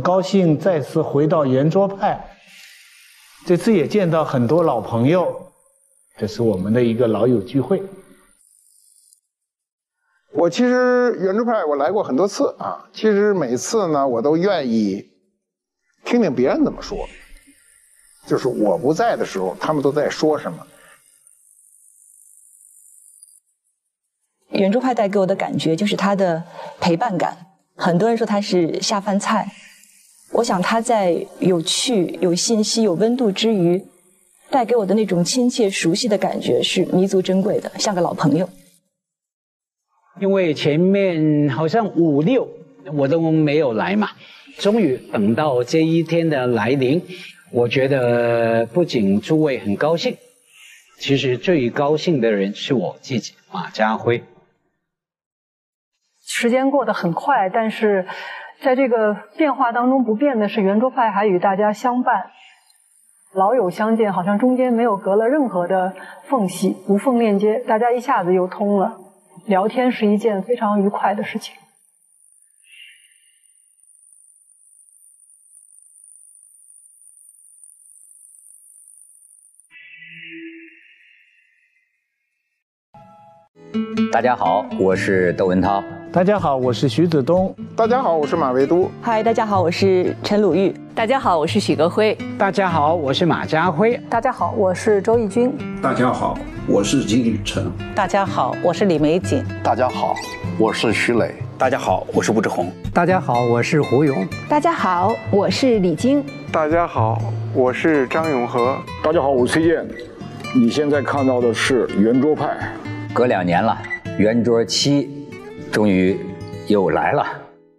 高兴再次回到圆桌派，这次也见到很多老朋友，这是我们的一个老友聚会。 我其实圆桌派我来过很多次啊，其实每次呢我都愿意听听别人怎么说，就是我不在的时候他们都在说什么。 圆桌派带给我的感觉就是它的陪伴感，很多人说它是下饭菜，我想它在有趣、有信息、有温度之余，带给我的那种亲切、熟悉的感觉是弥足珍贵的，像个老朋友。 因为前面好像5、6我都没有来嘛，终于等到这一天的来临，我觉得不仅诸位很高兴，其实最高兴的人是我自己，马家辉。 时间过得很快，但是在这个变化当中不变的是圆桌派还与大家相伴，老友相见，好像中间没有隔了任何的缝隙，无缝链接，大家一下子又通了。聊天是一件非常愉快的事情。 大家好，我是窦文涛。 大家好，我是徐子东。 大家好，我是马未都。 嗨，大家好，我是陈鲁豫。 大家好，我是许戈辉。 大家好，我是马家辉。 大家好，我是周轶君。 大家好，我是金宇澄。 大家好，我是李玫瑾。 大家好，我是徐磊。 大家好，我是吴志红。 大家好，我是胡勇。 大家好，我是李菁。 大家好，我是张永和。 大家好，我是崔健。你现在看到的是圆桌派。 隔2年了，圆桌7终于又来了。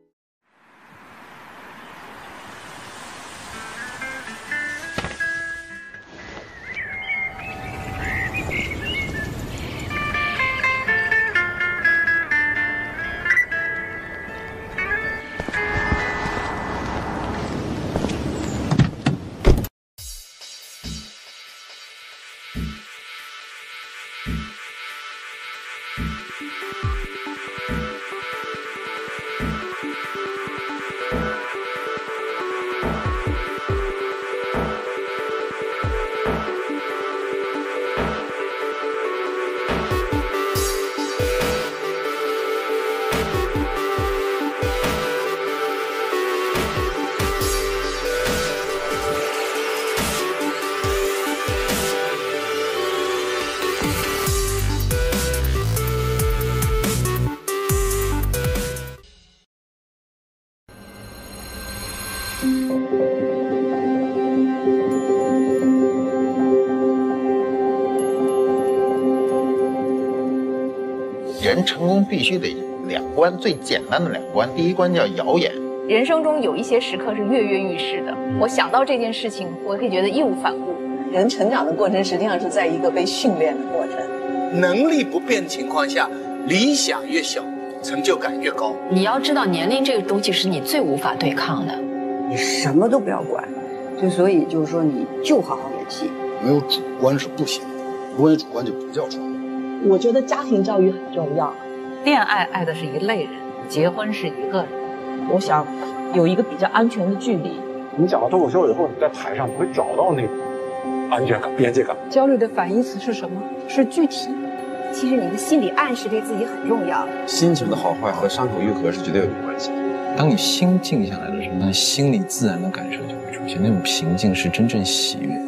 人成功必须得2关，最简单的2关。第一关叫谣言。 人生中有一些时刻是跃跃欲试的，我想到这件事情，我会觉得义无反顾。 人成长的过程实际上是在一个被训练的过程。 能力不变情况下，理想越小，成就感越高。 你要知道，年龄这个东西是你最无法对抗的。 你什么都不要管，所以就是说，你就好好演戏。 没有主观是不行的，如果有主观就不叫创。 我觉得家庭教育很重要。 恋爱爱的是一类人，结婚是一个人。 我想有一个比较安全的距离。 你讲到脱口秀以后，你在台上你会找到那个安全感、边界感。 焦虑的反义词是什么？是具体。 其实你的心理暗示对自己很重要。 心情的好坏和伤口愈合是绝对有关系。当你心静下来的时候，那心里自然的感受就会出现，那种平静是真正喜悦。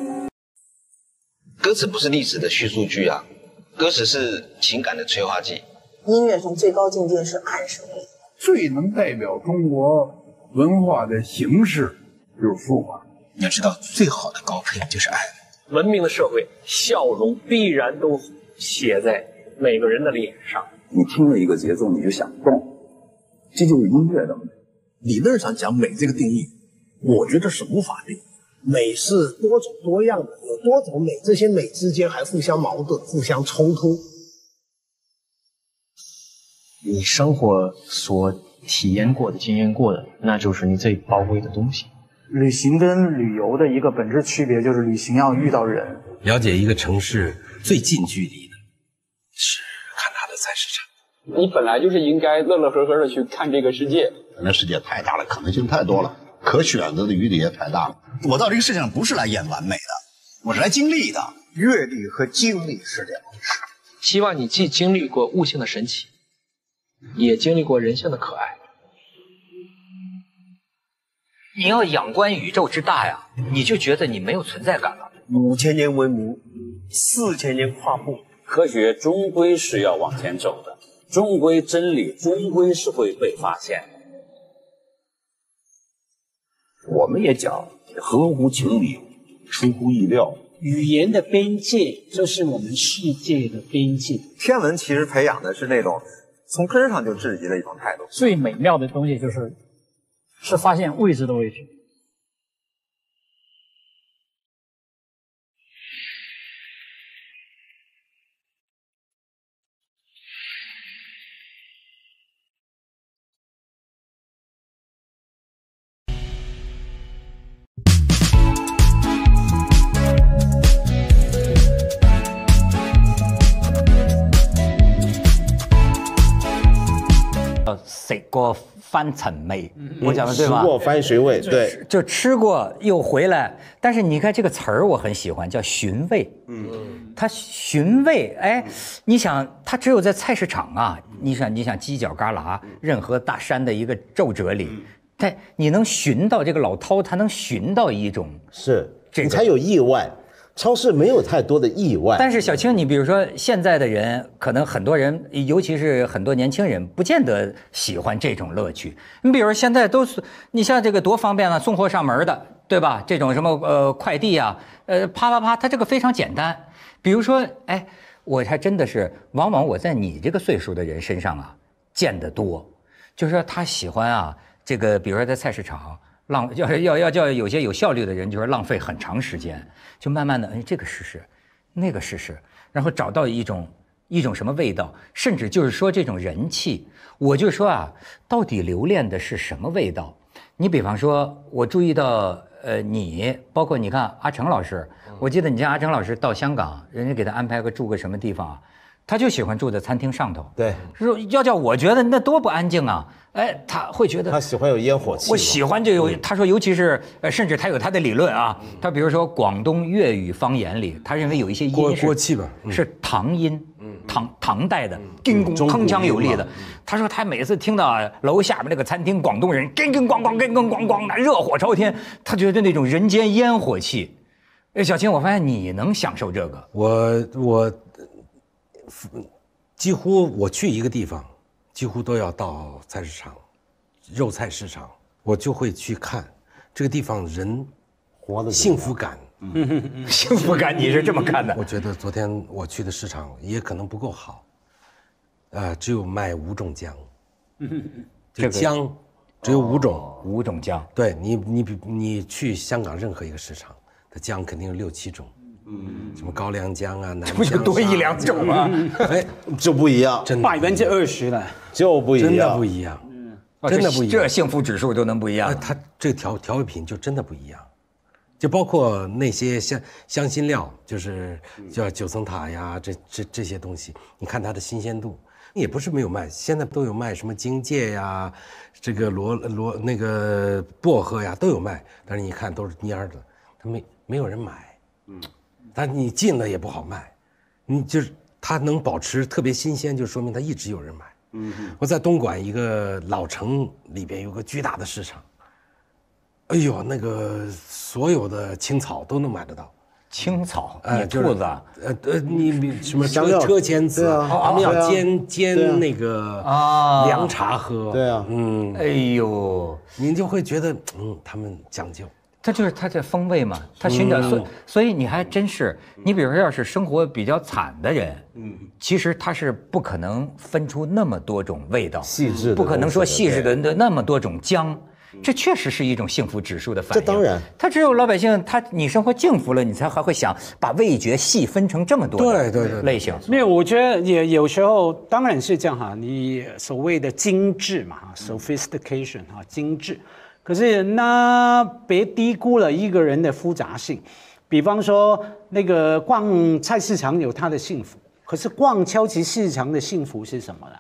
歌词不是历史的叙述句啊，歌词是情感的催化剂。 音乐上最高境界是暗示力， 最能代表中国文化的形式就是书法。 你要知道，最好的高配就是爱。 文明的社会，笑容必然都写在每个人的脸上。 你听了一个节奏，你就想动，这就是音乐的美。 理论上讲，美这个定义，我觉得是无法定义。美是多种多样的，有多种美，这些美之间还互相矛盾、互相冲突。 你生活所体验过的、经验过的，那就是你最宝贵的东西。 旅行跟旅游的一个本质区别就是旅行要遇到人。 了解一个城市最近距离的是看它的菜市场。 你本来就是应该乐乐呵呵的去看这个世界。 那世界太大了，可能性太多了， 可选择的余地也太大了。 我到这个世界上不是来演完美的，我是来经历的。阅历和经历是两回事。 希望你既经历过物性的神奇，也经历过人性的可爱。 你要仰观宇宙之大呀，你就觉得你没有存在感了。 5000年文明，4000年跨步， 科学终归是要往前走的，终归真理终归是会被发现的。 我们也讲合乎情理，出乎意料。 语言的边界就是我们世界的边界。 天文其实培养的是那种从根上就质疑的一种态度。 最美妙的东西是发现未知的未知。 食過翻陳味，我講的對吧？ 吃過翻水味，對， 就吃過又回來。但是你看這個詞兒我很喜歡，叫尋味。它尋味，哎，你想，它只有在菜市場啊，你想犄角旮旯，任何大山的一個皺褶裡，但你能尋到這個老饕，他能尋到一種是，你才有意外。超市没有太多的意外， 但是小青，你比如说现在的人，可能很多人，尤其是很多年轻人，不见得喜欢这种乐趣。你比如现在都是，你像这个多方便啊，送货上门的，对吧？这种什么快递啊，啪，它这个非常简单。比如说，哎，我还真的是，往往我在你这个岁数的人身上啊见得多，就是说他喜欢啊，这个比如说在菜市场。要叫有些有效率的人，就是浪费很长时间，就慢慢的，哎，这个试试，那个试试，然后找到一种什么味道，甚至就是说这种人气，我就说啊，到底留恋的是什么味道？你比方说，我注意到，你包括你看阿成老师，我记得你像阿成老师到香港，人家给他安排住个什么地方啊，他就喜欢住在餐厅上头。对，说要叫我觉得那多不安静啊。哎，他会觉得他喜欢有烟火气。 我喜欢这个，他说，尤其是甚至他有他的理论啊。他比如说广东粤语方言里，他认为有一些音过气吧， 是唐音，唐代的，铿锵有力的。他说他每次听到楼下边那个餐厅广东人咣咣的热火朝天，他觉得那种人间烟火气。哎，小青，我发现你能享受这个。 我几乎我去一个地方。几乎都要到菜市场，肉菜市场，我就会去看这个地方人活的幸福感。 幸福感，你是这么看的？ 我觉得昨天我去的市场也可能不够好，只有卖5种姜，这姜只有5种 ，5种姜。 对你去香港任何一个市场的姜肯定有6、7种。什么高粱姜啊，南这不就多1、2种吗？ 哎，就不一样， 真的 20%了， 就不一样， 真的不一样，真的不一样。 这幸福指数都能不一样。 它这个调味品就真的不一样，就包括那些香辛料，就是叫九层塔呀，这些东西，你看它的新鲜度，也不是没有卖，现在都有卖，什么荆芥呀，这个那个薄荷呀都有卖，但是你看都是蔫的，它没有人买。但你进了也不好卖，你就是它能保持特别新鲜，就说明它一直有人买。我在东莞一个老城里边有个巨大的市场，哎呦，那个所有的青草都能买得到。 青草，野兔子， 你什么车前子，他们要煎那个凉茶喝。 对啊， 哎呦， 您就会觉得他们讲究。 它就是它的风味嘛，它寻找，所以你还真是，你比如说要是生活比较惨的人，其实他是不可能分出那么多种味道， 细致， 不可能说细致的那么多种姜，这确实是一种幸福指数的反应。 这当然， 他只有老百姓，你生活幸福了，你才还会想把味觉细分成这么多类型。 没有，我觉得也有时候当然是这样哈，你所谓的精致嘛 ，sophistication 哈，精致。可是那别低估了一个人的复杂性，比方说那个逛菜市场有它的幸福，可是逛超级市场的幸福是什么呢？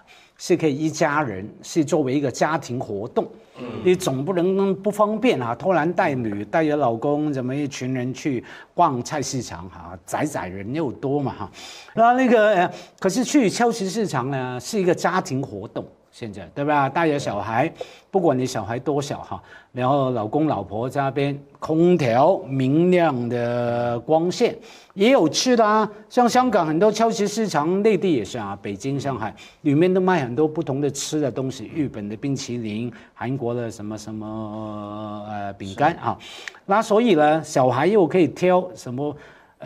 是可以一家人，是作为一个家庭活动。你总不能不方便啊，拖男带女，带着老公，怎么一群人去逛菜市场哈，载人又多嘛哈。那个可是去超级市场呢，是一个家庭活动。现在对吧？带着小孩，不管你小孩多小哈，然后老公老婆在那边，空调明亮的光线，也有吃的啊。像香港很多超级市场，内地也是啊，北京、上海里面都卖很多不同的吃的东西，日本的冰淇淋，韩国的什么饼干啊。那所以呢，小孩又可以挑什么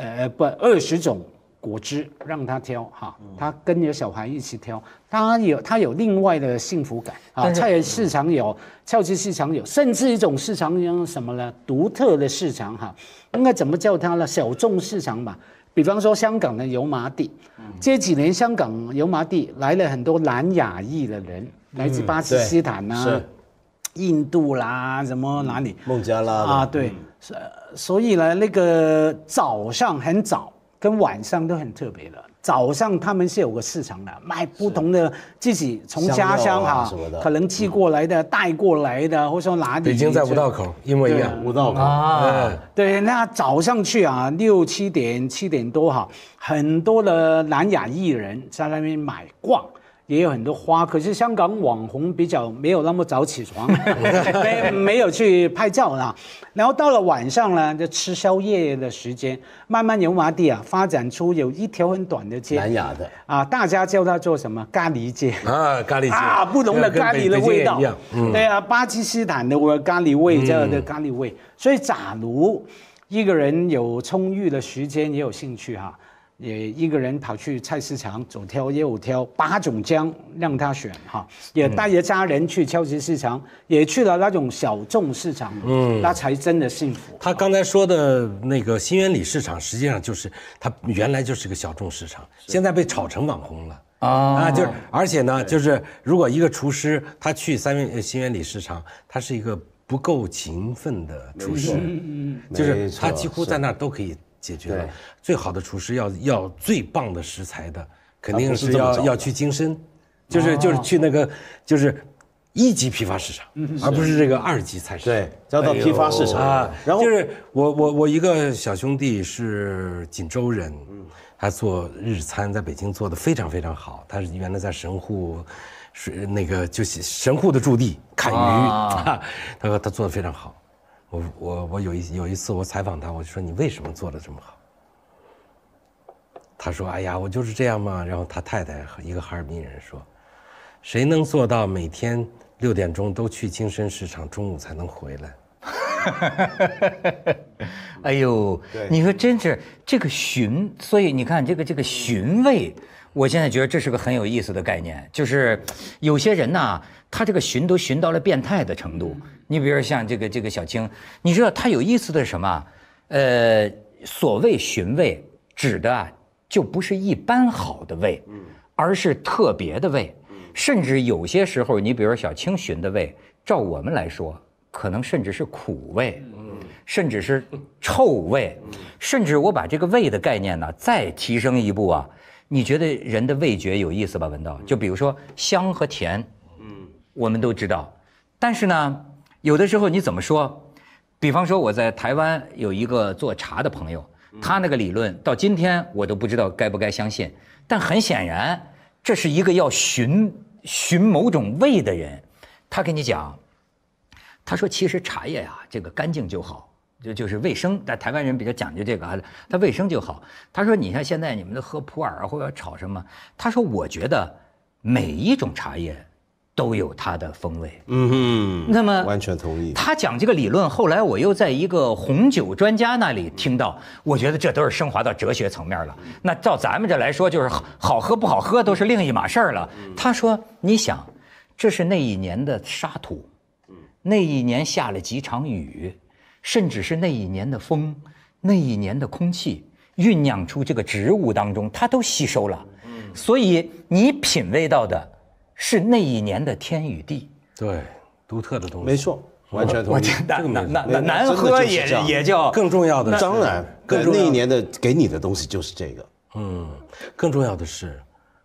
20种。果汁让他挑哈，他跟着小孩一起挑，他有另外的幸福感啊。菜市场有，超级市场有，甚至一种市场有什么呢？独特的市场哈，应该怎么叫它呢？小众市场吧。比方说香港的油麻地，这几年香港油麻地来了很多南亚裔的人，来自巴基斯坦啊、印度啦，什么哪里？ 孟加拉啊，对，所以呢，那个早上很早。跟晚上都很特别的，早上他们是有个市场的，卖不同的自己从家乡哈，可能寄过来的、带过来的，或者说哪里。 北京在五道口一模一样， 五道口啊，对，那早上去啊，6、7点多哈，很多的南亚裔人在那边买逛。也有很多花，可是香港网红比较没有那么早起床，没有去拍照啦。然后到了晚上呢，就吃宵夜的时间，慢慢油麻地啊发展出有一条很短的街， 南亚的啊，大家叫它做什么咖喱街啊，咖喱街啊，不同的咖喱的味道，对啊，巴基斯坦的咖喱味，这样的咖喱味。所以假如一个人有充裕的时间，也有兴趣哈。也一个人跑去菜市场左挑右挑8种姜让他选哈，也带着家人去超级市场，也去了那种小众市场，那才真的幸福。 他刚才说的那个新源里市场，实际上就是它原来就是个小众市场，现在被炒成网红了啊！就是而且呢，就是如果一个厨师他去新源里市场，他是一个不够勤奋的厨师，就是他几乎在那儿都可以。解决了，最好的厨师要最棒的食材的，肯定是要去京深，就是去那个就是1级批发市场，而不是这个2级菜市场。 对，要到批发市场啊。然后就是我一个小兄弟是锦州人，他做日餐，在北京做的非常非常好。他是原来在神户，是那个就是神户的驻地砍鱼，他说他做的非常好。我有一次我采访他，我就说你为什么做得这么好？他说哎呀，我就是这样嘛。然后他太太和一个哈尔滨人说，谁能做到每天6点钟都去京深市场，中午才能回来？ 哎呦，你说真是这个寻，所以你看这个寻味，我现在觉得这是个很有意思的概念，就是有些人呐，他这个寻都寻到了变态的程度。你比如像这个小青，你知道他有意思的是什么？所谓寻味，指的就不是一般好的味，而是特别的味。甚至有些时候，你比如小青寻的味，照我们来说，可能甚至是苦味，甚至是臭味，甚至我把这个味的概念呢再提升一步啊。你觉得人的味觉有意思吧？文道，就比如说香和甜，我们都知道，但是呢，有的时候你怎么说？比方说我在台湾有一个做茶的朋友，他那个理论到今天我都不知道该不该相信，但很显然，这是一个要寻某种味的人。他跟你讲，他说其实茶叶啊，这个干净就好。就是卫生，但台湾人比较讲究这个啊，他卫生就好。他说：“你看现在你们都喝普洱或者炒什么？”他说：“我觉得每一种茶叶都有它的风味。”那么完全同意。 他讲这个理论，后来我又在一个红酒专家那里听到，我觉得这都是升华到哲学层面了。那照咱们这来说，就是好喝不好喝都是另一码事儿了。他说：“你想，这是那一年的沙土，那一年下了几场雨。”甚至是那一年的风，那一年的空气酝酿出这个植物当中，它都吸收了。所以你品味到的是那一年的天与地， 对，独特的东西。 没错，完全同意。 那难喝也叫更重要的， 当然，那一年的给你的东西就是这个。 更重要的是，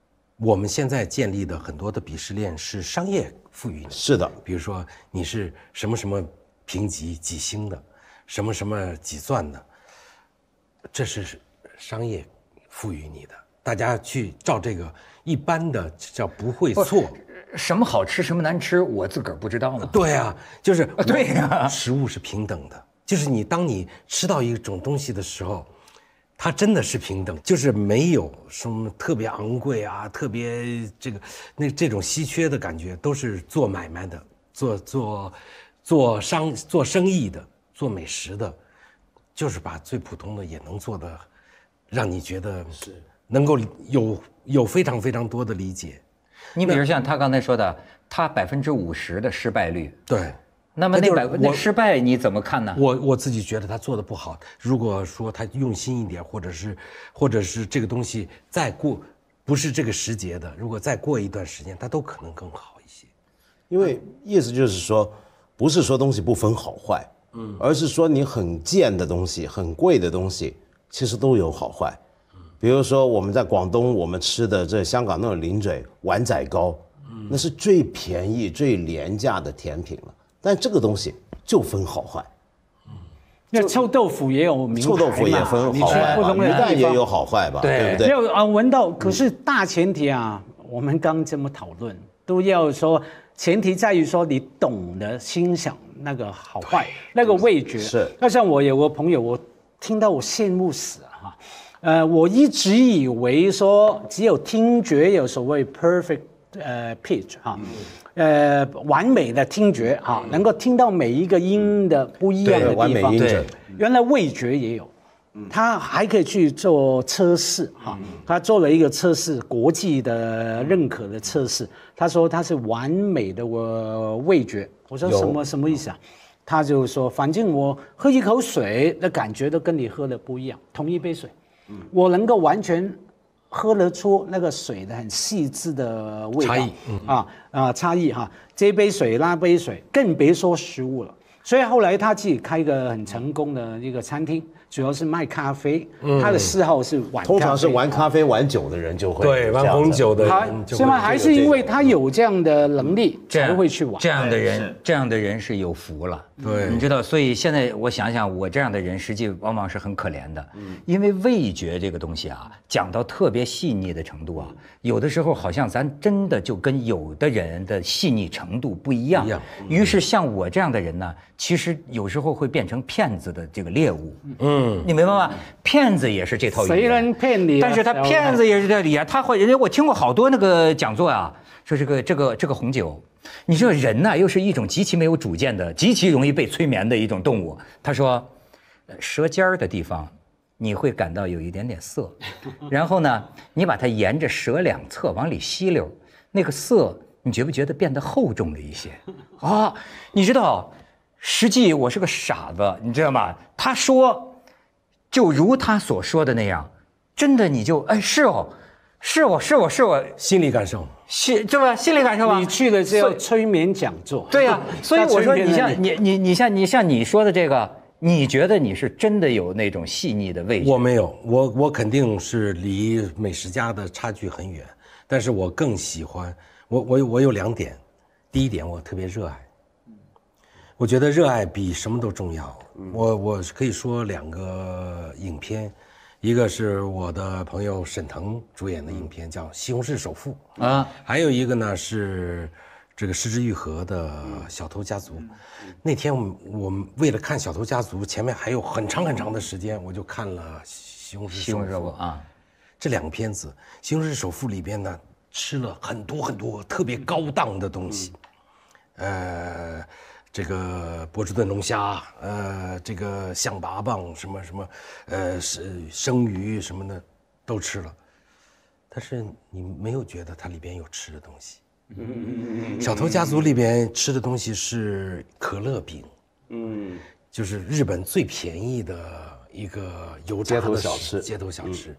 我们现在建立的很多的鄙视链是商业赋予你。 是的， 比如说你是什么什么评级几星的，什么什么几钻的，这是商业赋予你的。大家去照这个一般的叫不会错。 什么好吃什么难吃，我自个儿不知道吗？ 对啊，就是对呀， 食物是平等的，就是当你吃到一种东西的时候，它真的是平等，就是没有什么特别昂贵啊，特别这种稀缺的感觉，都是做买卖的，做生意的，做美食的，就是把最普通的也能做的，让你觉得是能够有非常非常多的理解。 你比如像他刚才说的，他50%的失败率， 对， 那么那失败你怎么看呢？ 我自己觉得他做的不好。如果说他用心一点，或者是这个东西再过，不是这个时节的，如果再过一段时间，他都可能更好一些。 因为意思就是说，不是说东西不分好坏，而是说你很贱的东西、很贵的东西，其实都有好坏。比如说我们在广东，我们吃的这香港那种零嘴碗仔糕，那是最便宜、最廉价的甜品了。但这个东西就分好坏。 那臭豆腐也有名牌嘛， 臭豆腐也分好坏吧，鱼蛋也有好坏吧，对不对？ 没有啊，闻到。可是大前提啊，我们刚这么讨论，都要说前提在于说你懂得欣赏那个好坏，那个味觉。 是。 那像我有个朋友，我听到我羡慕死了哈。我一直以为说只有听觉有所谓 perfect pitch 哈，完美的听觉哈，能够听到每一个音的不一样的地方。对，原来味觉也有，他还可以去做测试哈。他做了一个测试，国际的认可的测试。他说他是完美的味觉。我说什么意思啊？他就说，反正我喝一口水的感觉都跟你喝的不一样，同一杯水。我能够完全喝得出那个水的很细致的味道，差异哈，这杯水那杯水，更别说食物了。所以后来他自己开一个很成功的一个餐厅，主要是卖咖啡。他的嗜好是玩咖啡， 通常是玩咖啡玩酒的人就会对玩红酒的人是吗？还是因为他有这样的能力才会去玩？ 这样的人是有福了。 对， 你知道，所以现在我想想，我这样的人实际往往是很可怜的，因为味觉这个东西啊，讲到特别细腻的程度啊，有的时候好像咱真的就跟有的人的细腻程度不一样。于是像我这样的人呢，其实有时候会变成骗子的这个猎物。你明白吗？骗子也是这套语言， 谁能骗你？ 但是他骗子也是这里啊，他会人家我听过好多那个讲座啊，说这个红酒。你这个人呢，又是一种极其没有主见的、极其容易被催眠的一种动物。他说，舌尖儿的地方，你会感到有一点点涩，然后呢，你把它沿着舌两侧往里吸溜，那个涩，你觉不觉得变得厚重了一些？啊，你知道，实际我是个傻子，你知道吗？他说，就如他所说的那样，真的你就是我心理感受。 对吧？心理感受吧。 你去了就要催眠讲座。 对呀，所以我说你像你说的这个，你觉得你是真的有那种细腻的味觉？ 我没有，我肯定是离美食家的差距很远，但是我更喜欢我有2点，第一点我特别热爱，我觉得热爱比什么都重要。我可以说2个影片。一个是我的朋友沈腾主演的影片，叫《西红柿首富》啊，还有一个呢是这个失之愈合的《小偷家族》。那天我们为了看《小偷家族》，前面还有很长很长的时间，我就看了《西红柿首富》啊。这2个片子，《西红柿首富》里边呢吃了很多很多特别高档的东西，这个波士顿龙虾，这个象拔蚌，什么，生鱼什么的，都吃了，但是你没有觉得它里边有吃的东西。小偷家族里边吃的东西是可乐饼，就是日本最便宜的一个油炸的街头小吃。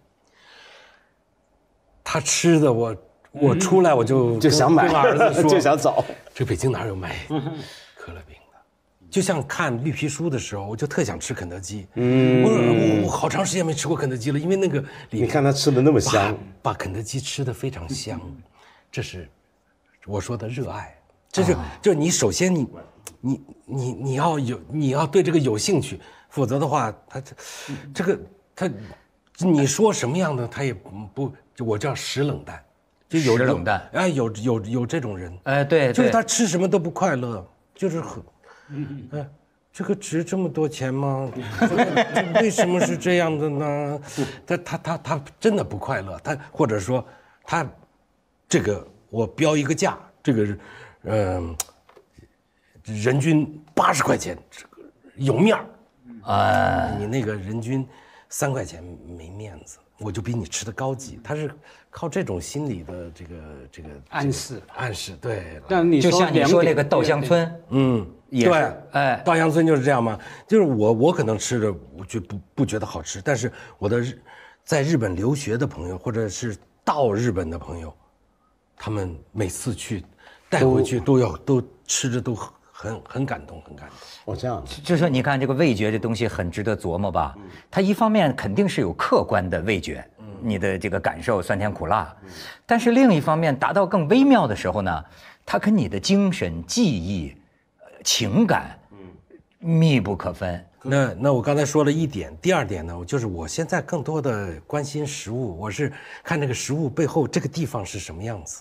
他吃的我出来我就想买， 跟儿子说就想找， 这北京哪有卖可乐饼的？ 就像看绿皮书的时候，我就特想吃肯德基。我好长时间没吃过肯德基了，因为那个你看他吃的那么香， 把肯德基吃的非常香，这是我说的热爱。就是你首先你要对这个有兴趣，否则的话，他你说什么样的他也不，我叫实冷淡，就有实冷淡。 哎，有这种人， 哎，对， 就是他吃什么都不快乐，就是很。这个值这么多钱吗？为什么是这样的呢？他真的不快乐，他或者说他这个我标一个价，这个人均80块钱，这个有面儿，你那个人均3块钱没面子，我就比你吃的高级。他是靠这种心理的这个暗示， 对。 但你就像你说那个稻香村，也对， 是，哎， 稻香村就是这样嘛。就是我可能吃着我就不觉得好吃，但是我的在日本留学的朋友，或者是到日本的朋友，他们每次去带回去都吃着都很感动，很感动。 这样， 就说你看这个味觉这东西很值得琢磨吧。它一方面肯定是有客观的味觉，你的这个感受酸甜苦辣，但是另一方面达到更微妙的时候呢，它跟你的精神记忆、情感密不可分。 那我刚才说了一点，第二点呢，就是我现在更多的关心食物，我是看这个食物背后这个地方是什么样子。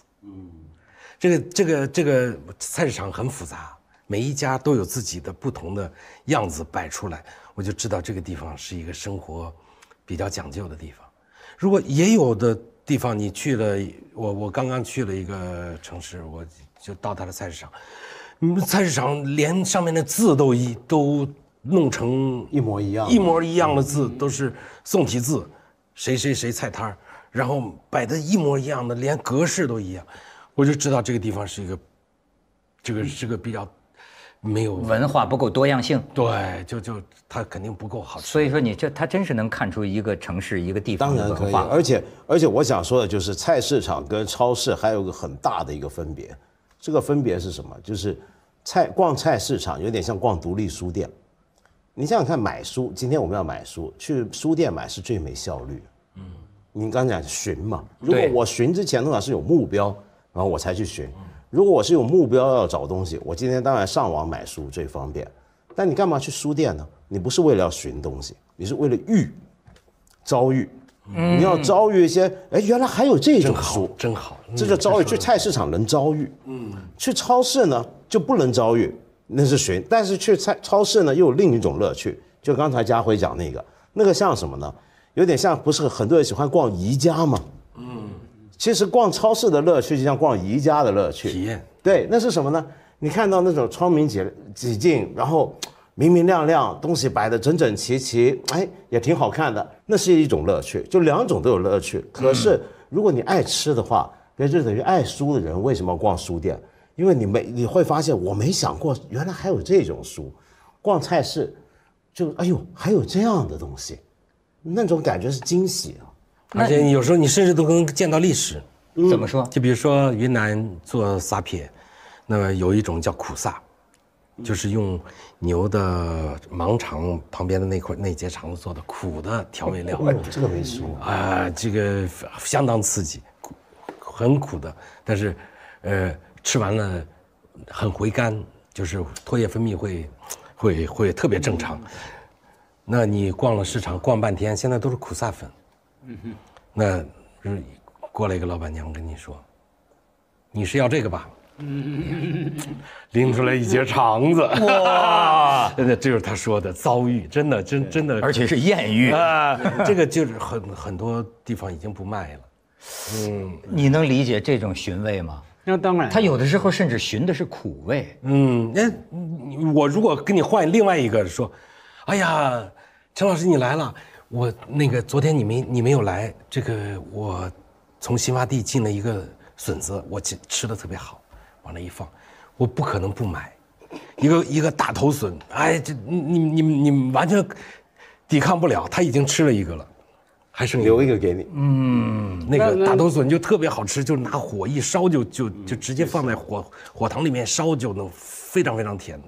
这个菜市场很复杂，每一家都有自己的不同的样子摆出来，我就知道这个地方是一个生活比较讲究的地方。如果也有的地方你去了，我刚刚去了一个城市，我就到他的菜市场，菜市场连上面的字都弄成一模一样的字，都是宋体字，谁谁谁菜摊儿，然后摆的一模一样的，连格式都一样，我就知道这个地方是一个，是个比较没有文化不够多样性。 对，就它肯定不够好吃。 所以说它真是能看出一个城市一个地方的文化。 当然可以，而且我想说的就是菜市场跟超市还有个很大的一个分别，这个分别是什么？就是逛菜市场有点像逛独立书店。你想想看，买书，今天我们要买书，去书店买是最没效率。你刚才讲寻嘛，如果我寻之前通常是有目标，然后我才去寻。如果我是有目标要找东西，我今天当然上网买书最方便。但你干嘛去书店呢？你不是为了要寻东西，你是为了遭遇。你要遭遇一些，原来还有这种书， 真好， 这就遭遇。去菜市场能遭遇，去超市呢就不能遭遇。那是寻，但是去超市呢又有另一种乐趣，就刚才家辉讲那个像什么呢？有点像，不是很多人喜欢逛宜家吗？其实逛超市的乐趣就像逛宜家的乐趣， 体验。 对，那是什么呢？你看到那种窗明几净，然后明明亮亮，东西摆得整整齐齐，也挺好看的，那是一种乐趣。就两种都有乐趣。可是如果你爱吃的话，那就等于爱书的人为什么要逛书店？因为你会发现，我没想过原来还有这种书。逛菜市，就还有这样的东西，那种感觉是惊喜啊！ 而且有时候你甚至都能见到历史。 怎么说？ 就比如说云南做撒撇，那么有一种叫苦撒，就是用牛的盲肠旁边的那节肠子做的苦的调味料。 这个没吃过啊，这个相当刺激，很苦的，但是吃完了很回甘，就是唾液分泌会特别正常。那你逛了市场逛半天，现在都是苦撒粉。那过来一个老板娘跟你说，你是要这个吧？拎出来一截肠子，哇！这就是他说的遭遇，真的， 而且是艳遇啊！这个就是很多地方已经不卖了。 你能理解这种寻味吗？ 那当然， 他有的时候甚至寻的是苦味。 我如果跟你换另外一个说，哎呀，陈老师你来了，我那个昨天你没有来，这个我从新发地进了一个笋子，我吃的特别好，往那一放，我不可能不买，一个大头笋，这你完全抵抗不了，他已经吃了一个了。还剩留一个给你， 那个大头笋就特别好吃，就拿火一烧就直接放在火塘里面烧就能非常非常甜的。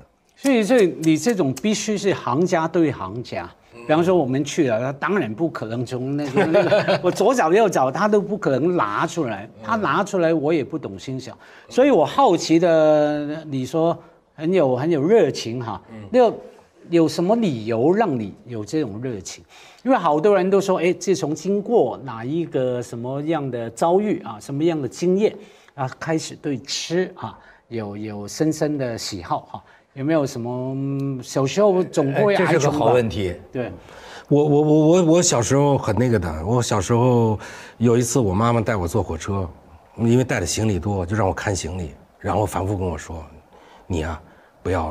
所以你这种必须是行家对行家。比方说我们去了，他当然不可能从那个我左找右找，他都不可能拿出来。他拿出来，我也不懂欣赏。所以我好奇的，你说很有热情哈，那有什么理由让你有这种热情？因为好多人都说，哎，自从经过哪一个什么样的遭遇啊，什么样的经验啊，开始对吃啊有深深的喜好哈。有没有什么小时候总会这是个好问题。 对， 我小时候很那个的。我小时候有一次，我妈妈带我坐火车，因为带的行李多，就让我看行李，然后反复跟我说：“你呀，不要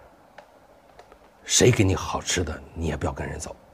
谁给你好吃的，你也不要跟人走。”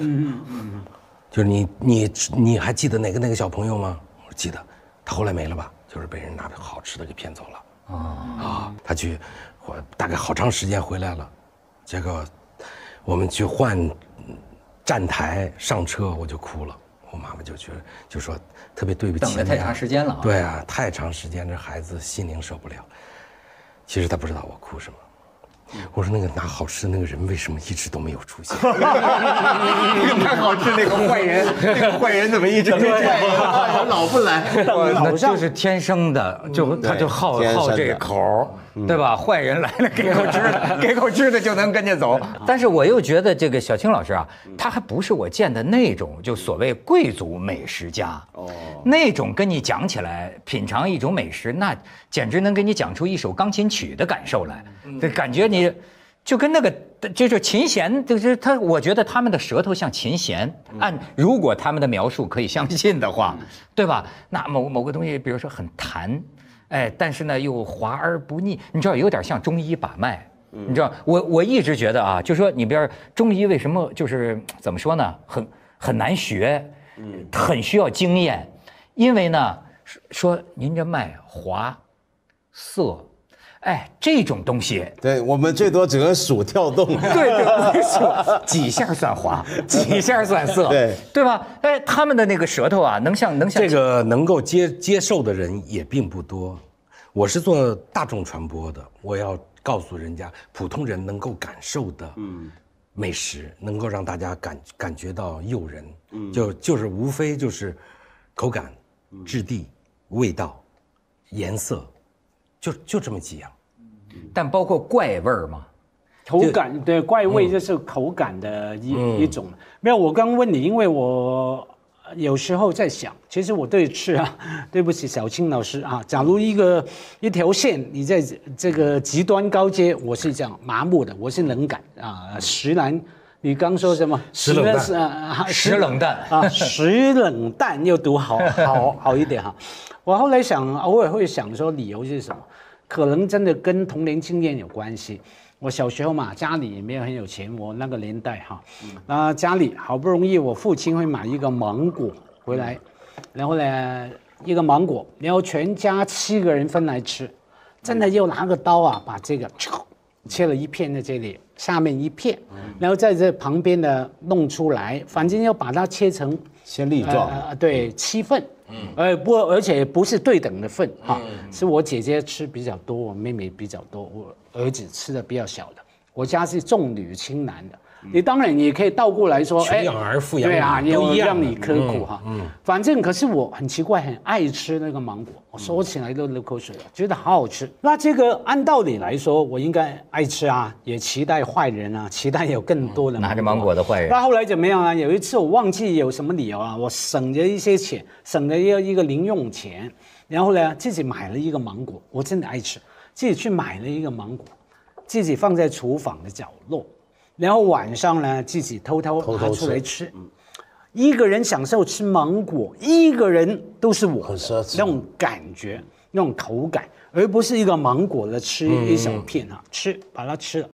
就是你还记得哪个小朋友吗？我记得，他后来没了吧？就是被人拿着好吃的给骗走了。他去。我大概好长时间回来了，结果我们去换站台上车，我就哭了。我妈妈就说特别对不起你， 等了太长时间了。 对啊，太长时间，这孩子心灵受不了。其实他不知道我哭什么。我说那个拿好吃的那个人为什么一直都没有出现？那个拿好吃那个坏人，怎么一直没出现？ 老不来， 那就是天生的，他就好这口，对吧？坏人来了给口吃的就能跟着走。但是我又觉得这个小青老师啊，他还不是我见的那种就所谓贵族美食家那种跟你讲起来品尝一种美食，那简直能给你讲出一首钢琴曲的感受来。这感觉你就跟那个就是琴弦，就是他，我觉得他们的舌头像琴弦。如果他们的描述可以相信的话，对吧？那某个东西，比如说很弹，哎，但是呢又滑而不腻，你知道有点像中医把脉。你知道，我一直觉得啊，就说你比如中医为什么就是怎么说呢，很难学，很需要经验，因为呢说您这脉滑涩。哎，这种东西， 对我们最多只能数跳动， 对，数几下算滑，几下算涩，对吧？哎，他们的那个舌头啊，能像这个能够接受的人也并不多。我是做大众传播的，我要告诉人家，普通人能够感受的，美食能够让大家感觉到诱人，就是无非就是口感、质地、味道、颜色。就这么几样， 但包括怪味儿吗？ 口感对怪味就是口感的一种。没有，我刚问你，因为我有时候在想，其实我对吃啊，对不起小青老师啊，假如一条线，你在这个极端高阶，我是这样麻木的，我是冷感啊，食蓝。你刚说什么？ 食冷淡食冷淡啊，食冷淡又读好一点哈。我后来想，偶尔会想说，理由是什么？可能真的跟童年经验有关系。我小时候嘛，家里也没有很有钱，我那个年代哈，那家里好不容易，我父亲会买一个芒果回来，然后呢，一个芒果，然后全家7个人分来吃，真的又拿个刀啊，把这个切了一片在这里。下面一片，然后在这旁边的弄出来，反正要把它切成先粒状， 对，7份，而且不是对等的份哈，是我姐姐吃比较多，我妹妹比较多，我儿子吃的比较小的，我家是重女轻男的。你当然也可以倒过来说， 穷养儿富养女， 对啊，要让你刻苦哈。反正可是我很奇怪，很爱吃那个芒果，我说起来都流口水了，觉得好好吃。那这个按道理来说，我应该爱吃啊，也期待坏人啊，期待有更多的拿着芒果的坏人。 那后来怎么样啊？有一次我忘记有什么理由啊，我省着一些钱，省了一个零用钱，然后呢自己买了一个芒果，我真的爱吃，自己去买了一个芒果，自己放在厨房的角落。然后晚上呢，自己偷偷拿出来吃，一个人享受吃芒果，一个人都是我那种感觉，那种口感，而不是一个芒果的吃一小片啊，把它吃了。